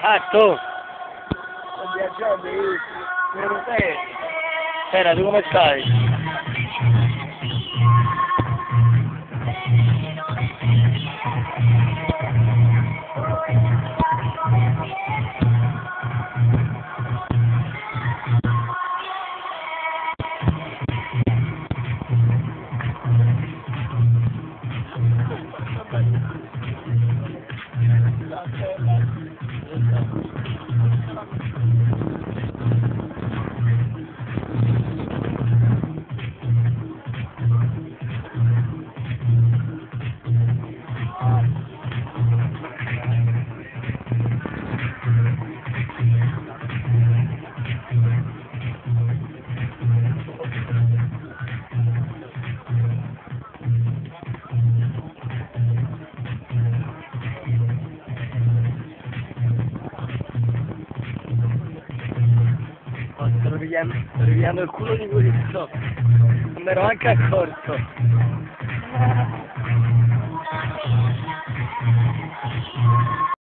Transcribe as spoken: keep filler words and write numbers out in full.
Atto! Sto viaggiando io, non sei. Sera, tu come stai? Oh, sto pigliando, sto pigliando il culo di questo. Non mi ero anche accorto.